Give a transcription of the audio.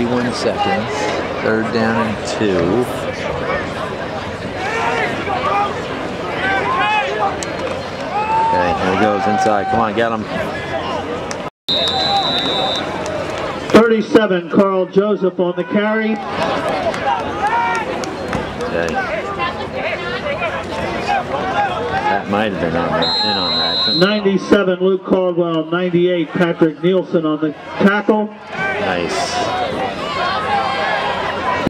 41 seconds. 3rd down and 2. Okay, here he goes inside. Come on, get him. 37, Carl Joseph on the carry. Okay. That might have been on that. 97, Luke Caldwell. 98, Patrick Nilsen on the tackle. Nice.